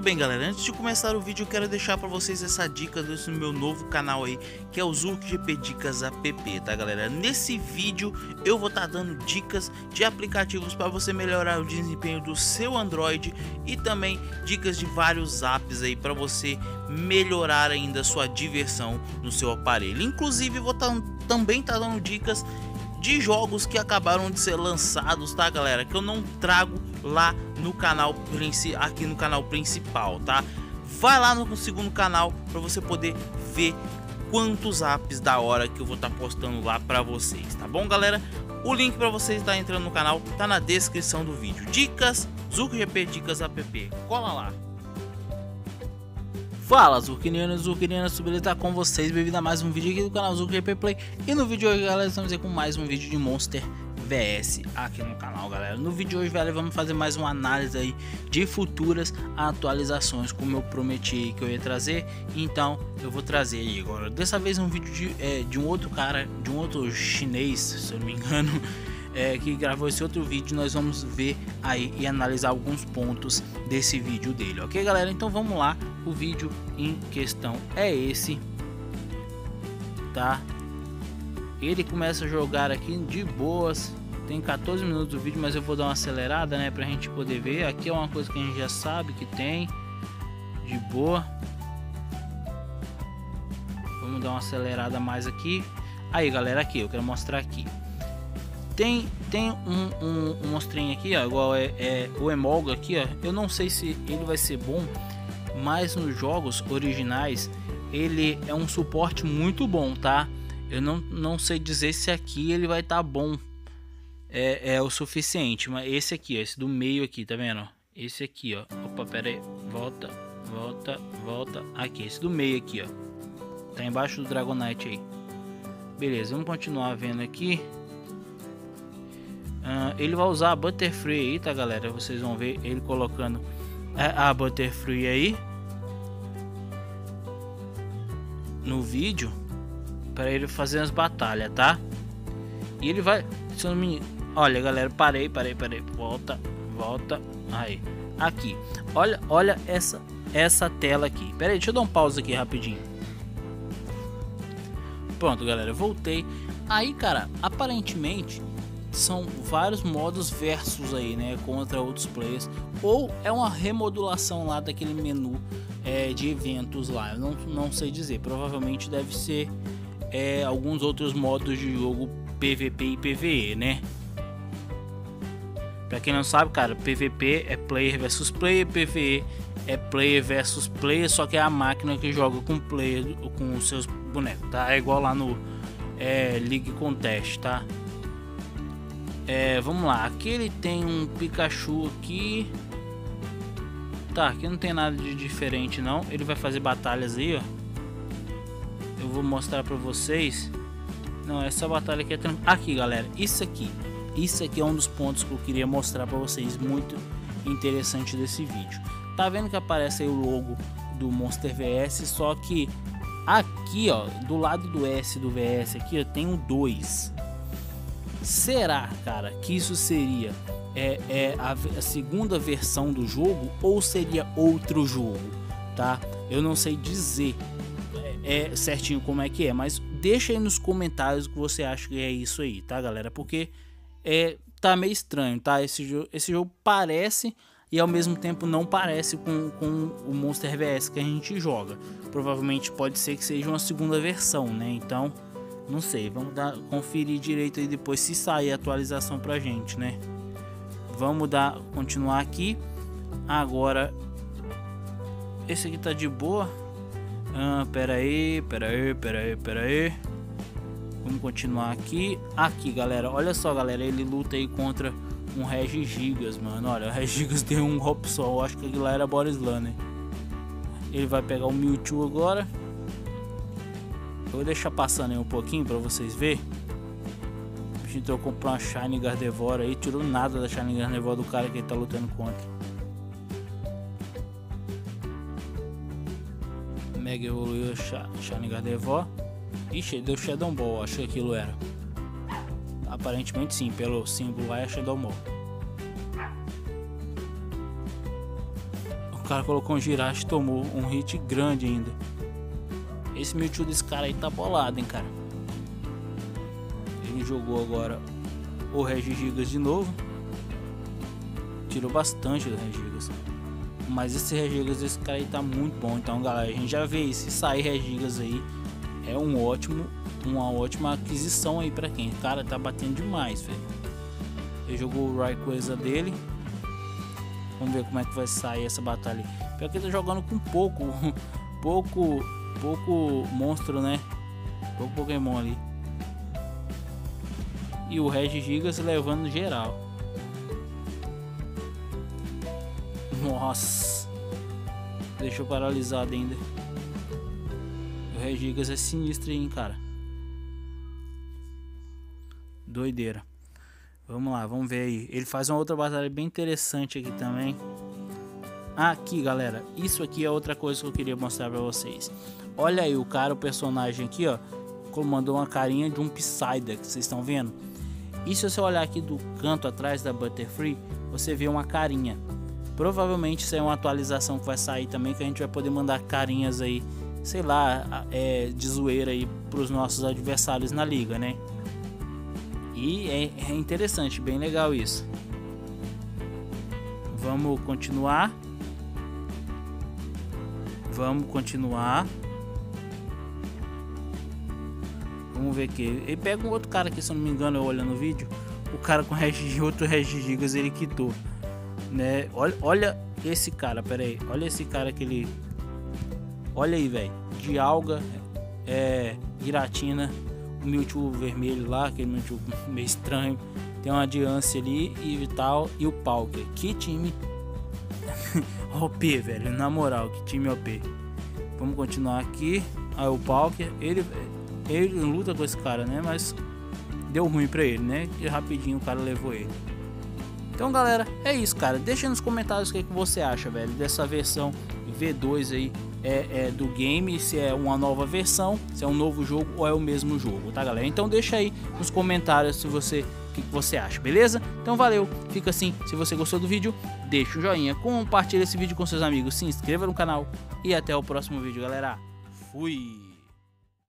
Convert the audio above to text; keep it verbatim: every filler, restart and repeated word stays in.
bem, galera, antes de começar o vídeo eu quero deixar para vocês essa dica desse meu novo canal aí, que é o ZurkGP Dicas App, tá galera? Nesse vídeo eu vou estar dando dicas de aplicativos para você melhorar o desempenho do seu Android e também dicas de vários apps aí para você melhorar ainda a sua diversão no seu aparelho. Inclusive vou tá, também tá dando dicas de jogos que acabaram de ser lançados, tá galera, que eu não trago lá no canal aqui no canal principal, tá? Vai lá no segundo canal para você poder ver quantos apps da hora que eu vou estar tá postando lá para vocês, tá bom galera? O link para vocês estar tá entrando no canal tá na descrição do vídeo. Dicas ZurkGP Dicas App, cola lá. Fala Zurkinianos, Zurkinianas, beleza? Tá com vocês, bem-vindo a mais um vídeo aqui do canal ZurkGP Play. E no vídeo de hoje, galera, estamos aqui com mais um vídeo de Monster V S aqui no canal, galera. No vídeo de hoje, velho, vamos fazer mais uma análise aí de futuras atualizações, como eu prometi que eu ia trazer. Então, eu vou trazer aí agora. Dessa vez um vídeo de, é, de um outro cara, de um outro chinês, se eu não me engano, É, que gravou esse outro vídeo. Nós vamos ver aí e analisar alguns pontos desse vídeo dele, ok galera? Então vamos lá, o vídeo em questão é esse, tá? Ele começa a jogar aqui de boas, tem quatorze minutos do vídeo, mas eu vou dar uma acelerada, né, pra gente poder ver. Aqui é uma coisa que a gente já sabe que tem, de boa. Vamos dar uma acelerada mais aqui. Aí galera, aqui eu quero mostrar aqui. Tem, tem um, um, um monstrinho aqui, ó, igual é, é o Emolga aqui, ó. Eu não sei se ele vai ser bom, mas nos jogos originais ele é um suporte muito bom, tá? Eu não, não sei dizer se aqui ele vai estar tá bom, é, é o suficiente. Mas esse aqui, ó, esse do meio aqui, tá vendo? Esse aqui, ó. Opa, pera aí, volta, volta, volta. Aqui, esse do meio aqui, ó. Tá embaixo do Dragonite aí. Beleza, vamos continuar vendo aqui. Uh, ele vai usar a Butterfree aí, tá galera? Vocês vão ver ele colocando a, a Butterfree aí no vídeo para ele fazer as batalhas, tá? E ele vai, se eu não me... Olha galera, parei, parei, parei, volta, volta, aí, aqui, olha, olha essa, essa tela aqui. Pera aí, deixa eu dar um pause aqui rapidinho. Pronto galera, voltei. Aí cara, aparentemente são vários modos versus aí, né, contra outros players, ou é uma remodulação lá daquele menu é, de eventos lá. Eu não, não sei dizer, provavelmente deve ser é, alguns outros modos de jogo P V P e P V E, né? Pra quem não sabe, cara, P V P é player versus player, P V E é player versus player, só que é a máquina que joga com player, com os seus bonecos, tá? É igual lá no é, League Contest, tá? É, vamos lá, aqui ele tem um Pikachu aqui. Tá, aqui não tem nada de diferente não. Ele vai fazer batalhas aí, ó. Eu vou mostrar pra vocês. Não, essa batalha aqui é tranquila. Aqui galera, isso aqui Isso aqui é um dos pontos que eu queria mostrar pra vocês, muito interessante desse vídeo. Tá vendo que aparece aí o logo do Monster V S, só que aqui, ó, do lado do S do V S aqui, ó, tem um dois. Será, cara, que isso seria é, é a, a segunda versão do jogo ou seria outro jogo, tá? Eu não sei dizer é, é certinho como é que é, mas deixa aí nos comentários o que você acha que é isso aí, tá, galera? Porque é, tá meio estranho, tá? Esse jogo, esse jogo parece e ao mesmo tempo não parece com, com o Monster V S que a gente joga. Provavelmente pode ser que seja uma segunda versão, né? Então não sei, vamos dar, conferir direito aí depois se sair a atualização pra gente, né? Vamos dar, continuar aqui. Agora, esse aqui tá de boa. Ah, pera aí, pera aí, pera aí, pera aí. Vamos continuar aqui. Aqui, galera, olha só, galera, ele luta aí contra um Regigigas, mano. Olha, o Regigigas tem um golpe só. Eu acho que aquilo lá era Borislan, né? Ele vai pegar o Mewtwo agora. Eu vou deixar passando aí um pouquinho pra vocês verem. A gente trocou pra uma Shiny Gardevoir aí. Tirou nada da Shiny Gardevoir do cara que ele tá lutando contra. Mega evoluiu a Shiny Gardevoir. Ixi, ele deu Shadow Ball, acho que aquilo era. Aparentemente sim, pelo símbolo lá é Shadow Ball. cara colocou um Jirachi e tomou um hit grande ainda. Esse Mewtwo desse cara aí tá bolado, hein, cara. Ele jogou agora o Regigigas de novo. Tirou bastante do Regigigas. Mas esse Regigigas desse cara aí tá muito bom. Então, galera, a gente já vê aí. Se sair Regigigas aí, é um ótimo, uma ótima aquisição aí pra quem. O cara tá batendo demais, velho. Ele jogou o Rayquaza dele. Vamos ver como é que vai sair essa batalha. Pior que ele tá jogando com pouco, pouco, pouco monstro, né? Pouco Pokémon ali. E o Regigigas levando geral. Nossa, deixou paralisado ainda. O Regigigas é sinistro, hein, cara. Doideira. Vamos lá, vamos ver aí. Ele faz uma outra batalha bem interessante aqui também. Aqui, galera, isso aqui é outra coisa que eu queria mostrar pra vocês. Olha aí o cara, o personagem aqui, ó, mandou uma carinha de um Psyduck, vocês estão vendo? E se você olhar aqui do canto atrás da Butterfree, você vê uma carinha. Provavelmente isso é uma atualização que vai sair também, que a gente vai poder mandar carinhas aí, sei lá, é, de zoeira aí pros nossos adversários na liga, né? E é, é interessante, bem legal isso. Vamos continuar. Vamos continuar. Vamos ver aqui. Ele pega um outro cara aqui, se eu não me engano, eu olhando o vídeo. O cara com Regi, outro Regigigas, ele quitou, né? Olha, olha esse cara, pera aí. Olha esse cara que ele... Olha aí, velho. De alga, é, Giratina, o Mewtwo vermelho lá, aquele Mewtwo meio estranho. Tem uma Diancie ali e tal. E o Palkia. Que time O P, velho. Na moral, que time O P. Vamos continuar aqui. Aí o Palkia. Ele, ele luta com esse cara, né? Mas deu ruim pra ele, né? E rapidinho o cara levou ele. Então, galera, é isso, cara. Deixa nos comentários o que, é que você acha, velho, dessa versão V dois aí é, é, do game. Se é uma nova versão, se é um novo jogo ou é o mesmo jogo, tá, galera? Então deixa aí nos comentários se você, o que, que você acha, beleza? Então valeu, fica assim. Se você gostou do vídeo, deixa o joinha, compartilha esse vídeo com seus amigos, se inscreva no canal e até o próximo vídeo, galera. Fui!